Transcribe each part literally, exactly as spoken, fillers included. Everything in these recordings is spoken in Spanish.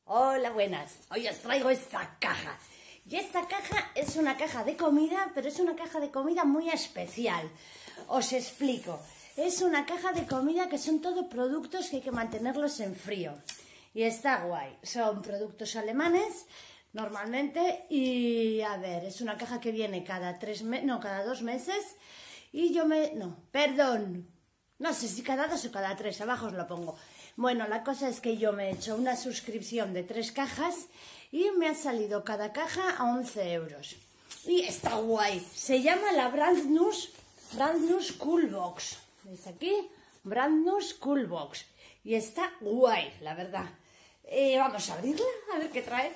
Hola, buenas. Hoy os traigo esta caja. Y esta caja es una caja de comida, pero es una caja de comida muy especial. Os explico. Es una caja de comida que son todos productos que hay que mantenerlos en frío. Y está guay. Son productos alemanes, normalmente. Y a ver, es una caja que viene cada tres meses, no, cada dos meses. Y yo me... no, perdón. No sé si cada dos o cada tres, abajo os lo pongo. Bueno, la cosa es que yo me he hecho una suscripción de tres cajas y me ha salido cada caja a once euros. Y está guay. Se llama la Brandnus, Brandnus Cool Box. ¿Veis aquí? Brandnus Cool Box. Y está guay, la verdad. Eh, vamos a abrirla, a ver qué trae.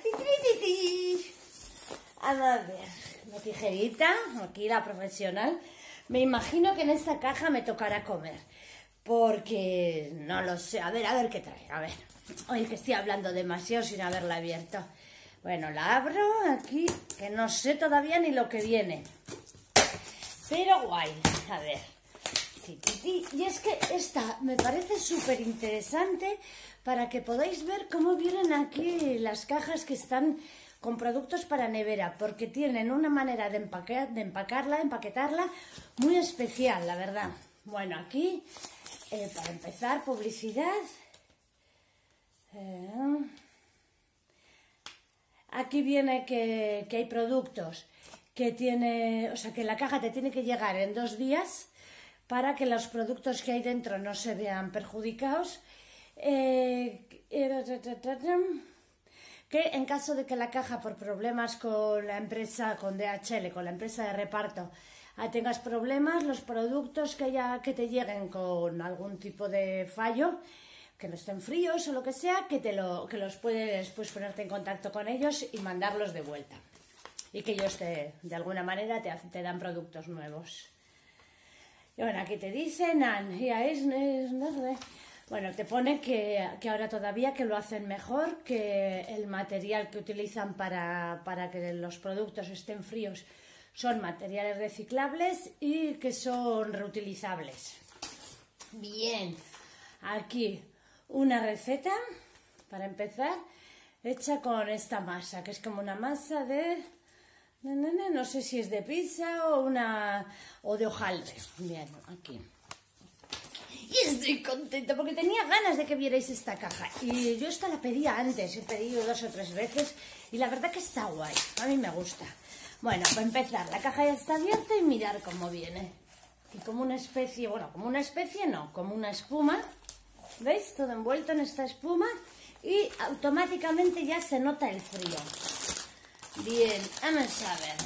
A ver, una tijerita, aquí la profesional. Me imagino que en esta caja me tocará comer. Porque no lo sé. A ver, a ver qué trae. A ver. Oye, que estoy hablando demasiado sin haberla abierto. Bueno, la abro aquí, que no sé todavía ni lo que viene. Pero guay. A ver. Y es que esta me parece súper interesante para que podáis ver cómo vienen aquí las cajas que están con productos para nevera. Porque tienen una manera de, empacar, de empacarla, de empaquetarla muy especial, la verdad. Bueno, aquí... Eh, para empezar, publicidad. Eh, aquí viene que, que hay productos que tiene, o sea, que la caja te tiene que llegar en dos días para que los productos que hay dentro no se vean perjudicados. Eh, que en caso de que la caja, por problemas con la empresa, con D H L, con la empresa de reparto, tengas problemas, los productos que, haya, que te lleguen con algún tipo de fallo, que no estén fríos o lo que sea, que, te lo, que los puedes pues, ponerte en contacto con ellos y mandarlos de vuelta. Y que ellos te, de alguna manera te, te dan productos nuevos. Y bueno, aquí te dicen, ya es, es, no, bueno, te pone que, que ahora todavía que lo hacen mejor, que el material que utilizan para, para que los productos estén fríos son materiales reciclables y que son reutilizables. Bien, aquí una receta, para empezar, hecha con esta masa, que es como una masa de... no sé si es de pizza o, una, o de hojaldre. Bien, aquí. Y estoy contenta porque tenía ganas de que vierais esta caja. Y yo esta la pedía antes, he pedido dos o tres veces y la verdad que está guay, a mí me gusta. Bueno, para empezar, la caja ya está abierta y mirar cómo viene. Y como una especie, bueno, como una especie no, como una espuma. ¿Veis? Todo envuelto en esta espuma y automáticamente ya se nota el frío. Bien, vamos a ver.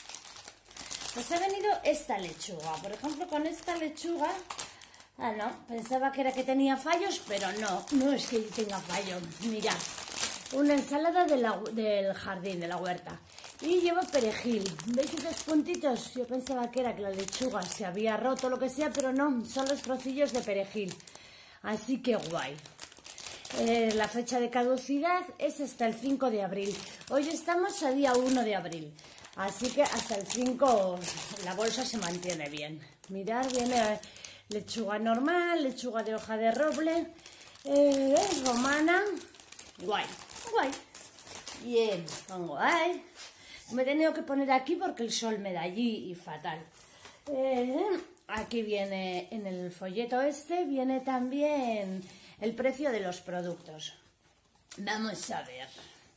Pues ha venido esta lechuga. Por ejemplo, con esta lechuga... Ah, no, pensaba que era que tenía fallos, pero no, no es que tenga fallo. Mirad, una ensalada de la, del jardín, de la huerta. Y lleva perejil. ¿Veis esos puntitos? Yo pensaba que era que la lechuga se había roto o lo que sea, pero no, son los trocillos de perejil. Así que guay. Eh, la fecha de caducidad es hasta el cinco de abril. Hoy estamos a día uno de abril. Así que hasta el cinco la bolsa se mantiene bien. Mirad, viene lechuga normal, lechuga de hoja de roble, eh, romana. Guay, guay. Bien, pongo ahí. Me he tenido que poner aquí porque el sol me da allí y fatal. Eh, aquí viene, en el folleto este, viene también el precio de los productos. Vamos a ver.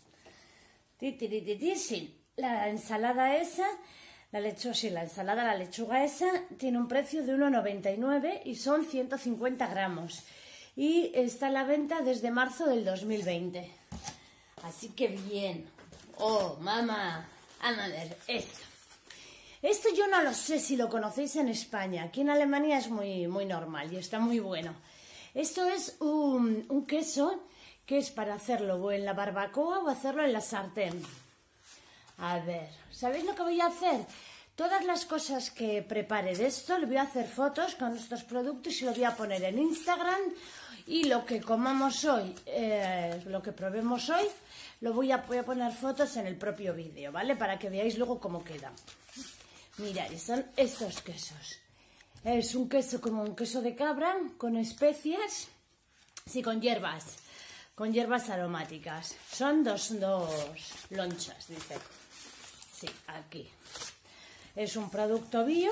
Sí, la ensalada esa, la lechuga, sí, la ensalada, la lechuga esa, tiene un precio de uno noventa y nueve y son ciento cincuenta gramos. Y está a la venta desde marzo del dos mil veinte. Así que bien. Oh, mamá. Vamos a ver, esto. Esto yo no lo sé si lo conocéis en España. Aquí en Alemania es muy, muy normal y está muy bueno. Esto es un, un queso que es para hacerlo o en la barbacoa o hacerlo en la sartén. A ver, ¿sabéis lo que voy a hacer? Todas las cosas que prepare de esto, le voy a hacer fotos con estos productos y lo voy a poner en Instagram. Y lo que comamos hoy, eh, lo que probemos hoy, lo voy a, voy a poner fotos en el propio vídeo, ¿vale? Para que veáis luego cómo queda. Mirad, son estos quesos. Es un queso como un queso de cabra, con especias, sí, con hierbas, con hierbas aromáticas. Son dos, dos lonchas, dice. Sí, aquí. Es un producto bio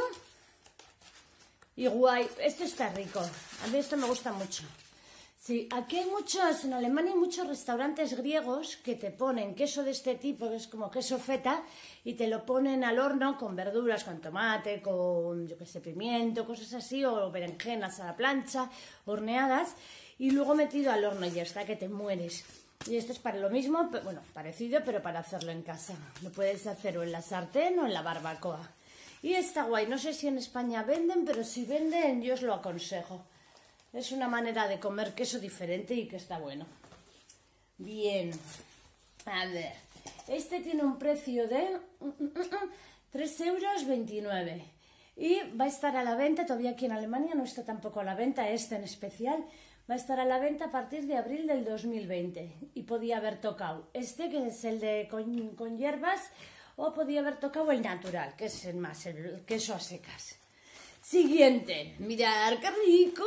y guay. Esto está rico. A mí esto me gusta mucho. Sí, aquí hay muchos, en Alemania hay muchos restaurantes griegos que te ponen queso de este tipo, que es como queso feta, y te lo ponen al horno con verduras, con tomate, con, yo qué sé, pimiento, cosas así, o berenjenas a la plancha, horneadas, y luego metido al horno y ya está, que te mueres. Y esto es para lo mismo, bueno, parecido, pero para hacerlo en casa. Lo puedes hacer o en la sartén o en la barbacoa. Y está guay, no sé si en España venden, pero si venden yo os lo aconsejo. Es una manera de comer queso diferente y que está bueno. Bien. A ver. Este tiene un precio de tres euros veintinueve. Y va a estar a la venta, todavía aquí en Alemania no está tampoco a la venta, este en especial. Va a estar a la venta a partir de abril del dos mil veinte. Y podía haber tocado este, que es el de con, con hierbas, o podía haber tocado el natural, que es el más, el queso a secas. Siguiente. Mirad, qué rico.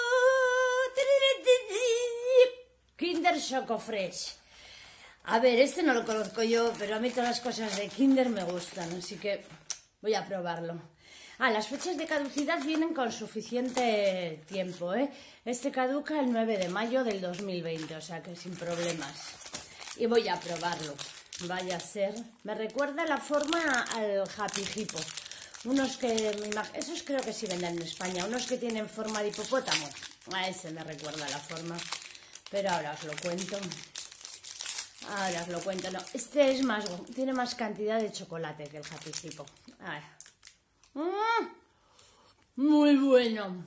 Kinder Choco Fresh. A ver, este no lo conozco yo, pero a mí todas las cosas de Kinder me gustan, así que voy a probarlo. Ah, las fechas de caducidad vienen con suficiente tiempo, ¿eh? Este caduca el nueve de mayo del dos mil veinte, o sea que sin problemas. Y voy a probarlo. Vaya a ser. Me recuerda la forma al Happy Hippo. Unos que, esos creo que sí venden en España, unos que tienen forma de hipopótamo. A ese me recuerda la forma. Pero ahora os lo cuento. Ahora os lo cuento. No, este es más, tiene más cantidad de chocolate que el Happy Hippo. A ver. ¡Mm! Muy bueno.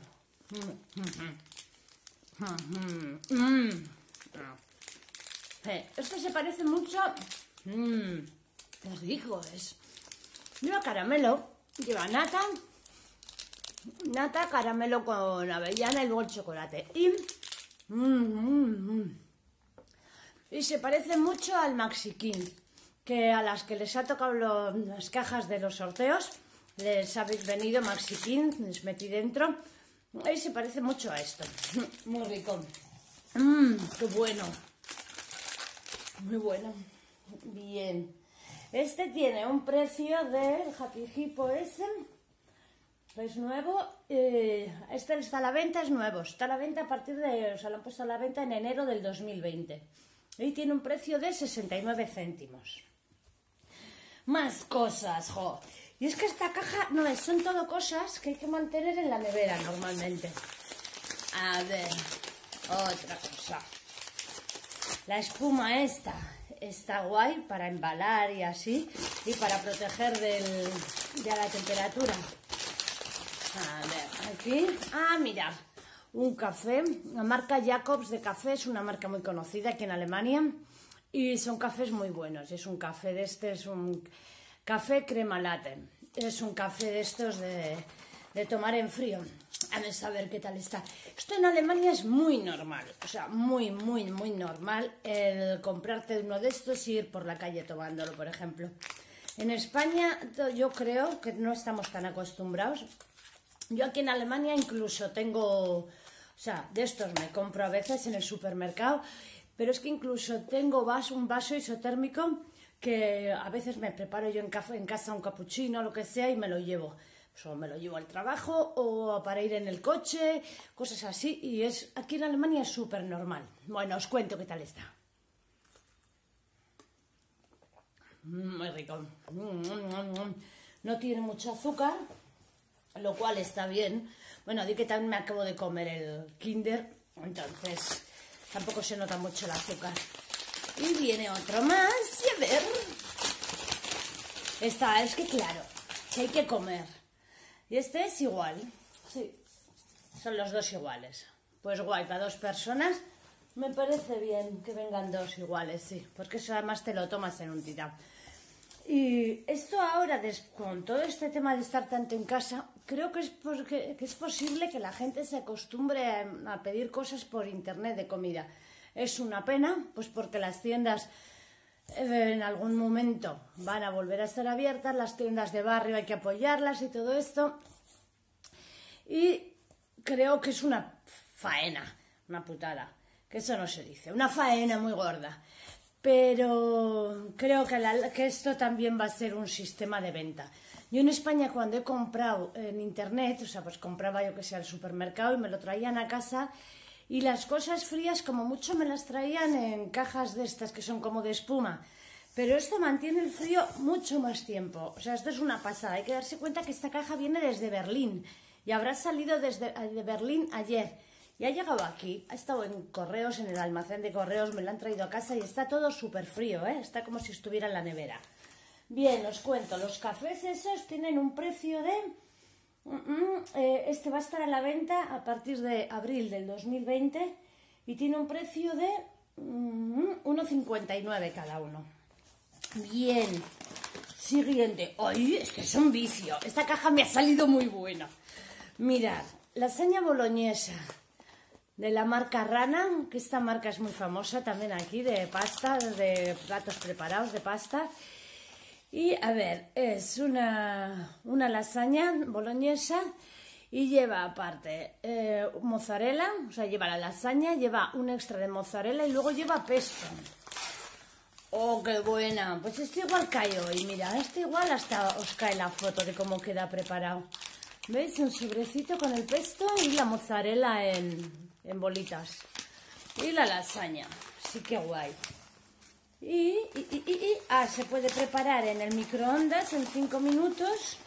Mm. Eh, este se parece mucho. Mmm, qué rico es. Lleva caramelo, lleva nata, nata, caramelo con avellana y luego el chocolate. Y, mm, mm, mm. y se parece mucho al Maxi King, que a las que les ha tocado lo, las cajas de los sorteos, les habéis venido Maxi King, les metí dentro. Y se parece mucho a esto. Muy rico. Mmm, qué bueno. Muy bueno. Bien. Este tiene un precio del Happy Hippo ese. Es nuevo. Eh, este está a la venta, es nuevo. Está a la venta a partir de... O sea, lo han puesto a la venta en enero del dos mil veinte. Y tiene un precio de sesenta y nueve céntimos. Más cosas, jo. Y es que esta caja, no, son todo cosas que hay que mantener en la nevera normalmente. A ver, otra cosa. La espuma esta está guay para embalar y así, y para proteger del, de la temperatura. A ver, aquí, ah, mira, un café, la marca Jacobs de café, es una marca muy conocida aquí en Alemania, y son cafés muy buenos. Es un café de este, es un... Café crema latte. Es un café de estos de, de tomar en frío. A ver, a ver qué tal está. Esto en Alemania es muy normal. O sea, muy, muy, muy normal el comprarte uno de estos y ir por la calle tomándolo, por ejemplo. En España yo creo que no estamos tan acostumbrados. Yo aquí en Alemania incluso tengo... O sea, de estos me compro a veces en el supermercado. Pero es que incluso tengo vaso, un vaso isotérmico... que a veces me preparo yo en, en casa un capuchino, lo que sea, y me lo llevo. Pues, o me lo llevo al trabajo o para ir en el coche, cosas así. Y es aquí en Alemania es súper normal. Bueno, os cuento qué tal está. Mm, muy rico. Mm, mm, mm. No tiene mucho azúcar, lo cual está bien. Bueno, di que también me acabo de comer el Kinder, entonces tampoco se nota mucho el azúcar. Y viene otro más, y a ver. Esta, es que claro, que hay que comer. Y este es igual. Sí, son los dos iguales. Pues guay, para dos personas me parece bien que vengan dos iguales, sí. Porque eso además te lo tomas en un tirón. Y esto ahora, con todo este tema de estar tanto en casa, creo que es, porque, que es posible que la gente se acostumbre a, a pedir cosas por internet de comida. Es una pena, pues porque las tiendas eh, en algún momento van a volver a estar abiertas, las tiendas de barrio hay que apoyarlas y todo esto. Y creo que es una faena, una putada, que eso no se dice, una faena muy gorda. Pero creo que, la, que esto también va a ser un sistema de venta. Yo en España cuando he comprado en internet, o sea, pues compraba yo que sé al supermercado y me lo traían a casa y las cosas frías como mucho me las traían en cajas de estas que son como de espuma. Pero esto mantiene el frío mucho más tiempo. O sea, esto es una pasada. Hay que darse cuenta que esta caja viene desde Berlín y habrá salido desde de Berlín ayer. Y ha llegado aquí, ha estado en correos, en el almacén de correos, me lo han traído a casa y está todo súper frío, ¿eh? Está como si estuviera en la nevera. Bien, os cuento, los cafés esos tienen un precio de... Eh, este va a estar a la venta a partir de abril del dos mil veinte y tiene un precio de uno cincuenta y nueve cada uno. Bien, siguiente. ¡Ay, es que es un vicio! Esta caja me ha salido muy buena. Mirad, lasaña boloñesa de la marca Rana, que esta marca es muy famosa también aquí, de pasta, de platos preparados de pasta. Y a ver, es una, una lasaña boloñesa y lleva aparte eh, mozzarella, o sea, lleva la lasaña, lleva un extra de mozzarella y luego lleva pesto. ¡Oh, qué buena! Pues este igual cae hoy, mira, este igual hasta os cae la foto de cómo queda preparado. ¿Veis? Un sobrecito con el pesto y la mozzarella en... en bolitas y la lasaña, sí que guay. Y, y, y, y, y ah, se puede preparar en el microondas en cinco minutos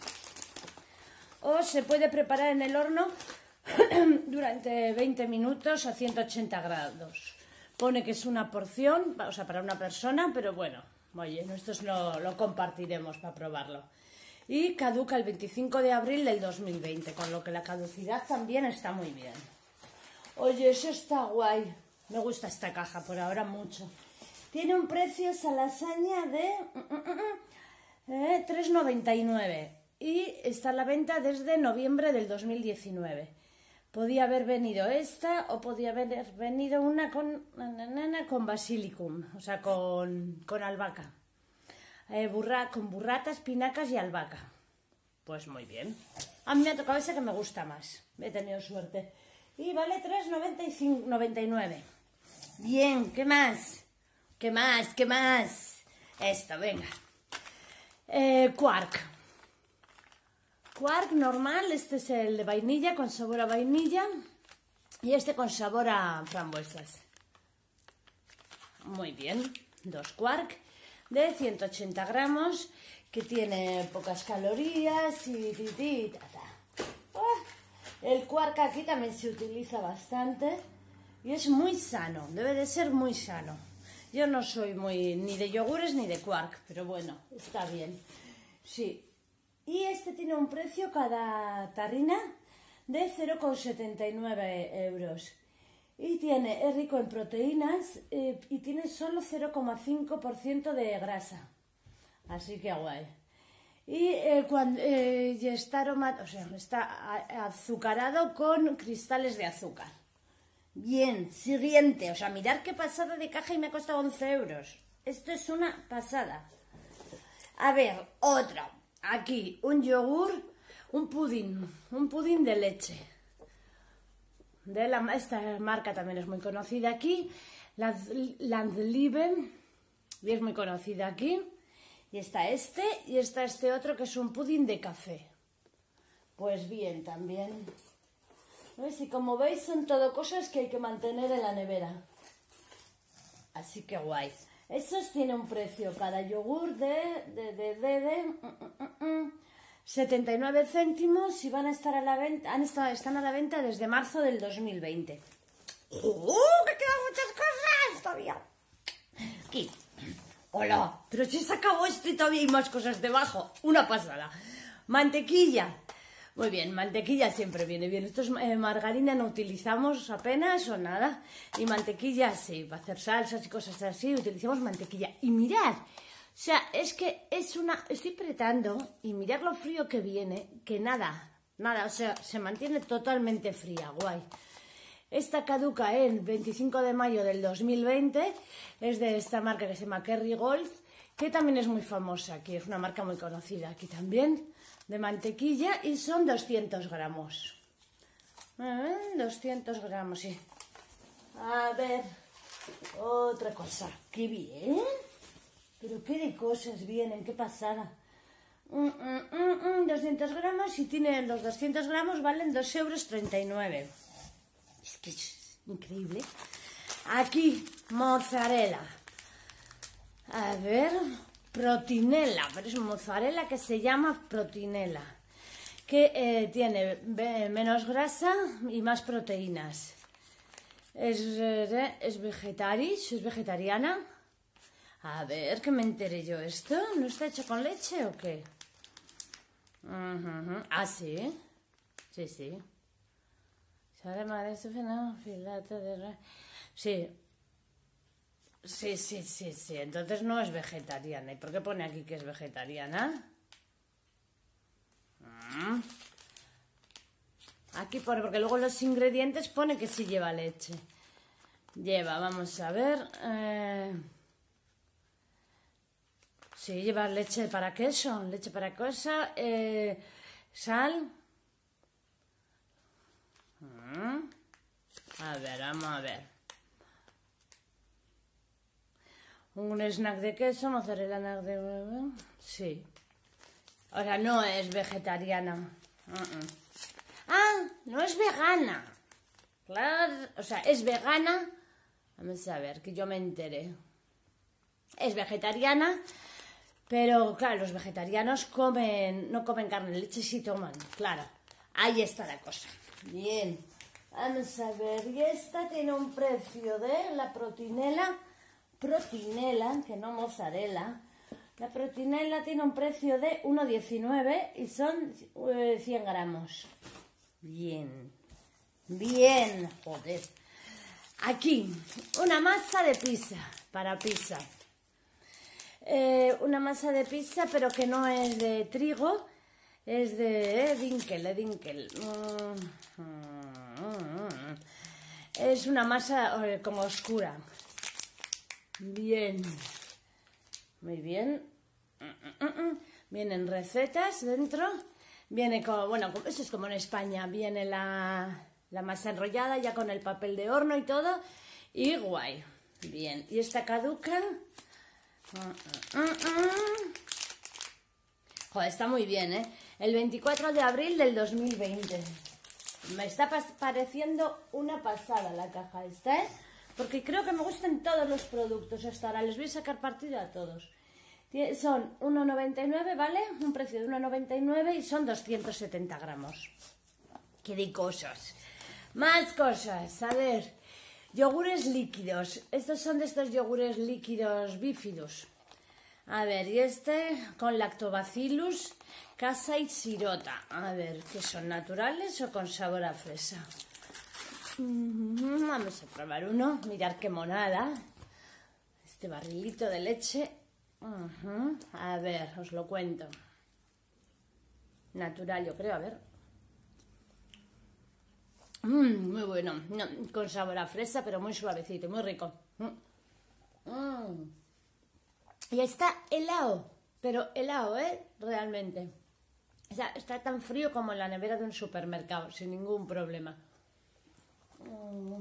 o se puede preparar en el horno durante veinte minutos a ciento ochenta grados. Pone que es una porción, o sea, para una persona, pero bueno, oye, nosotros lo, lo compartiremos para probarlo. Y caduca el veinticinco de abril del dos mil veinte, con lo que la caducidad también está muy bien. Oye, eso está guay. Me gusta esta caja por ahora mucho. Tiene un precio esa lasaña de eh, tres noventa y nueve y está a la venta desde noviembre del dos mil diecinueve. Podía haber venido esta o podía haber venido una con, con basilicum, o sea, con, con albahaca. Eh, burra, con burrata, espinacas y albahaca. Pues muy bien. A mí me ha tocado esa que me gusta más. He tenido suerte. Y vale tres noventa y nueve. Bien, ¿qué más? ¿Qué más? ¿Qué más? Esto, venga. Eh, quark. Quark normal, este es el de vainilla, con sabor a vainilla. Y este con sabor a frambuesas. Muy bien. Dos quark de ciento ochenta gramos, que tiene pocas calorías y... y, y ta, ta. El quark aquí también se utiliza bastante y es muy sano, debe de ser muy sano. Yo no soy muy ni de yogures ni de quark, pero bueno, está bien. Sí. Y este tiene un precio cada tarrina de cero coma setenta y nueve euros. Y tiene, es rico en proteínas eh, y tiene solo cero coma cinco por ciento de grasa. Así que guay. Y, eh, cuando, eh, y está, aroma, o sea, está azucarado con cristales de azúcar. Bien, siguiente. O sea, mirad qué pasada de caja y me ha costado once euros. Esto es una pasada. A ver, otro. Aquí, un yogur, un pudín. Un pudín de leche. De la, esta marca también es muy conocida aquí. Landlieben. Y es muy conocida aquí. Y está este, y está este otro que es un pudín de café. Pues bien, también. ¿Ves? Y como veis son todo cosas que hay que mantener en la nevera. Así que guay. Estos tienen un precio cada yogur de, de, de, de, de mm, mm, mm, setenta y nueve céntimos y van a estar a la venta, han estado, están a la venta desde marzo del dos mil veinte. ¡Uh! ¡Que quedan muchas cosas todavía! Aquí. Hola, pero si se acabó esto y todavía hay más cosas debajo. Una pasada. Mantequilla. Muy bien, mantequilla siempre viene bien. Esto es eh, margarina, no utilizamos apenas o nada. Y mantequilla sí, para hacer salsas y cosas así utilizamos mantequilla. Y mirad, o sea, es que es una... Estoy apretando y mirad lo frío que viene, que nada, nada, o sea, se mantiene totalmente fría, guay. Esta caduca el veinticinco de mayo del dos mil veinte, es de esta marca que se llama Kerrygold, que también es muy famosa aquí, es una marca muy conocida aquí también, de mantequilla, y son doscientos gramos. ¿Eh? doscientos gramos, sí. A ver, otra cosa. ¡Qué bien! Pero qué de cosas vienen, qué pasada. Mm, mm, mm, mm, doscientos gramos y tienen los doscientos gramos valen dos euros treinta y nueve. Es que es increíble. Aquí, mozzarella. A ver, protinella, pero es mozzarella que se llama protinella, que eh, tiene menos grasa y más proteínas. Es, eh, es vegetaria, es vegetariana. A ver, que me enteré yo esto. ¿No está hecho con leche o qué? Uh-huh. Ah, sí. Sí, sí. Filete de... Sí. Sí, sí, sí, sí. Entonces no es vegetariana. ¿Y por qué pone aquí que es vegetariana? Mm. Aquí pone, porque luego los ingredientes pone que sí lleva leche. Lleva, vamos a ver... Eh... Sí, lleva leche para queso, leche para queso, eh, sal. Mm. A ver, vamos a ver. Un snack de queso, mozzarella de... Sí. O sea, no es vegetariana. Uh-uh. Ah, no es vegana. Claro, o sea, es vegana. Vamos a ver, que yo me enteré. Es vegetariana, pero claro, los vegetarianos comen, no comen carne, leche sí toman, claro. Ahí está la cosa. Bien. Vamos a ver, y esta tiene un precio de la protinella, protinella, que no mozzarella. La protinella tiene un precio de uno diecinueve y son eh, cien gramos. Bien, bien, joder. Aquí, una masa de pizza, para pizza. Eh, una masa de pizza, pero que no es de trigo, es de eh, dinkel, de dinkel. Mm, mm, mm. Es una masa eh, como oscura. Bien. Muy bien. Vienen recetas dentro. Viene como, bueno, eso es como en España. Viene la, la masa enrollada ya con el papel de horno y todo. Y guay. Bien. Y esta caduca. Joder, está muy bien, ¿eh? El veinticuatro de abril del dos mil veinte. Me está pareciendo una pasada la caja esta, ¿eh? Porque creo que me gustan todos los productos hasta ahora. Les voy a sacar partido a todos. Son uno noventa y nueve, ¿vale? Un precio de uno noventa y nueve y son doscientos setenta gramos. ¡Qué de cosas! Más cosas. A ver, yogures líquidos. Estos son de estos yogures líquidos bífidos. A ver, y este con lactobacillus casei shirota. A ver, ¿qué son naturales o con sabor a fresa? Vamos a probar uno. Mirad qué monada. Este barrilito de leche. Uh-huh. A ver, os lo cuento. Natural, yo creo, a ver. Mm, muy bueno. No, con sabor a fresa, pero muy suavecito, muy rico. Mm. Mm. Y está helado, pero helado, ¿eh? Realmente. O sea, está tan frío como en la nevera de un supermercado, sin ningún problema. Mm.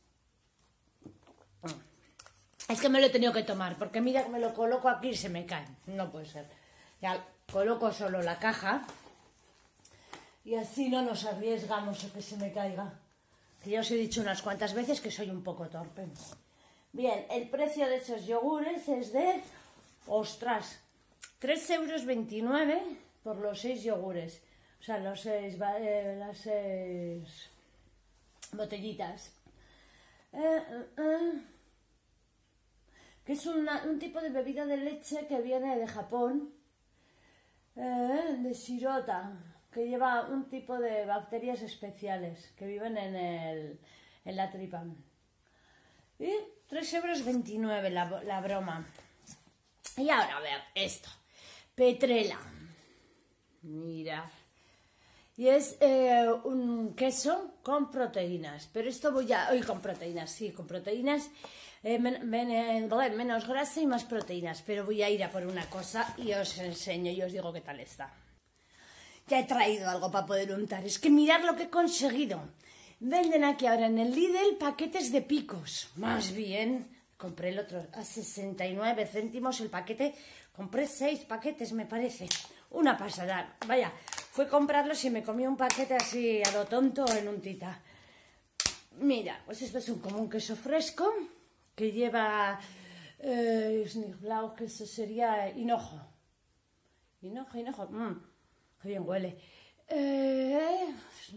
Es que me lo he tenido que tomar, porque mira que me lo coloco aquí y se me cae. No puede ser. Ya coloco solo la caja y así no nos arriesgamos a que se me caiga. Que ya os he dicho unas cuantas veces que soy un poco torpe. Bien, el precio de esos yogures es de... ¡Ostras! tres euros veintinueve por los seis yogures. O sea, los seis, eh, las seis botellitas. Eh, eh, eh. Que es una, un tipo de bebida de leche que viene de Japón, eh, de shirota, que lleva un tipo de bacterias especiales que viven en, el, en la tripa. Y tres euros veintinueve la, la broma. Y ahora a ver esto, petrela, mira, y es eh, un queso con proteínas, pero esto voy a, hoy con proteínas, sí, con proteínas, eh, men, men, men, menos grasa y más proteínas, pero voy a ir a por una cosa y os enseño y os digo qué tal está. Ya he traído algo para poder untar, es que mirad lo que he conseguido. Venden aquí ahora en el Lidl paquetes de picos. Más bien, compré el otro a sesenta y nueve céntimos el paquete. Compré seis paquetes, me parece. Una pasada. Vaya, fue comprarlos y me comí un paquete así a lo tonto en un tita. Mira, pues esto es un, como un queso fresco que lleva... Eh, que eso sería hinojo. Hinojo, hinojo. Mmm, qué bien huele. Eh,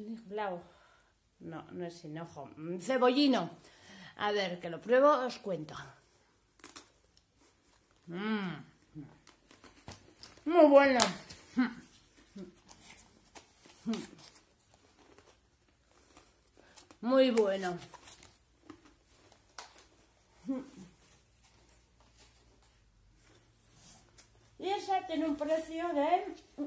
no, no es hinojo. Cebollino. A ver, que lo pruebo, os cuento. Mmm. Muy bueno. Muy bueno. Y esa tiene un precio de...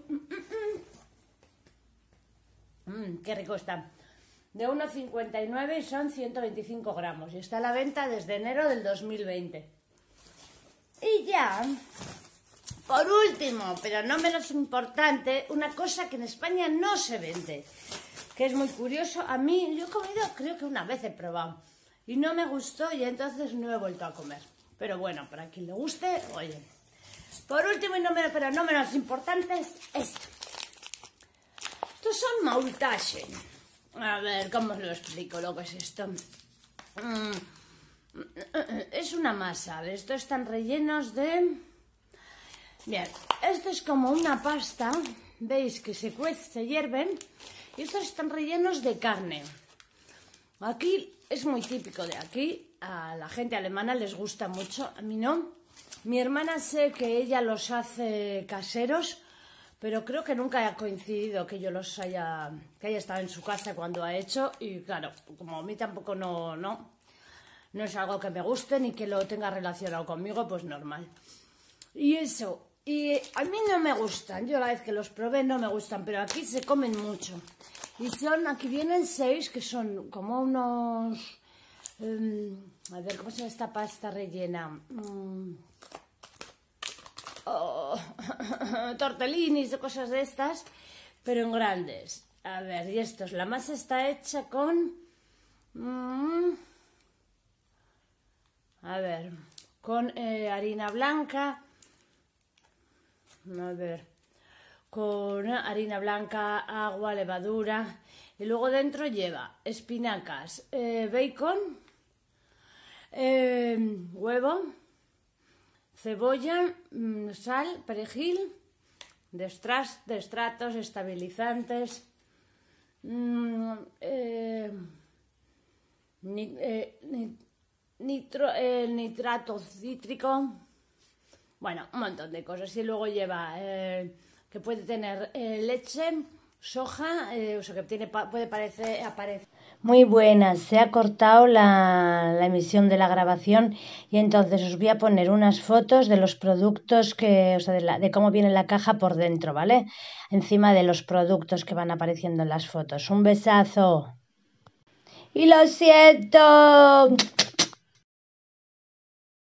Mmm, qué rico está. De uno cincuenta y nueve y son ciento veinticinco gramos. Y está a la venta desde enero del dos mil veinte. Y ya, por último, pero no menos importante, una cosa que en España no se vende. Que es muy curioso. A mí, yo he comido, creo que una vez he probado. Y no me gustó y entonces no he vuelto a comer. Pero bueno, para quien le guste, oye. Por último, y no menos, pero no menos importante, es esto. Estos son maultaschen. A ver, ¿cómo os lo explico lo que es esto? Mm, es una masa. Estos están rellenos de... Bien, esto es como una pasta. Veis que se cuece, se hierven. Y estos están rellenos de carne. Aquí es muy típico de aquí. A la gente alemana les gusta mucho. A mí no. Mi hermana sé que ella los hace caseros, pero creo que nunca ha coincidido que yo los haya, que haya estado en su casa cuando ha hecho. Y claro, como a mí tampoco no, no, no es algo que me guste ni que lo tenga relacionado conmigo, pues normal. Y eso, y a mí no me gustan, yo la vez que los probé no me gustan, pero aquí se comen mucho. Y son, aquí vienen seis, que son como unos... Um, a ver, ¿cómo se llama esta pasta rellena? Um, oh, tortellinis o cosas de estas, pero en grandes. A ver, y estos, la masa está hecha con... Um, a ver, con eh, harina blanca... A ver, con harina blanca, agua, levadura, y luego dentro lleva espinacas, eh, bacon, eh, huevo, cebolla, sal, perejil, destras, destratos, estabilizantes, mm, eh, ni, eh, nitro, eh, nitrato cítrico. Bueno, un montón de cosas. Y luego lleva eh, que puede tener eh, leche, soja, eh, o sea que tiene, puede parecer, aparecer. Muy buenas, se ha cortado la, la emisión de la grabación y entonces os voy a poner unas fotos de los productos que, o sea, de, la, de cómo viene la caja por dentro, ¿vale? Encima de los productos que van apareciendo en las fotos. Un besazo. Y lo siento.